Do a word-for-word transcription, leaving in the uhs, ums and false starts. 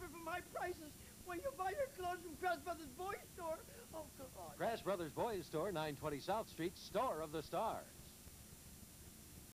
for my prices when you buy your clothes from Krass Brothers Boys Store. Oh, God. Krass Brothers Boys Store, nine twenty South Street, store of the star.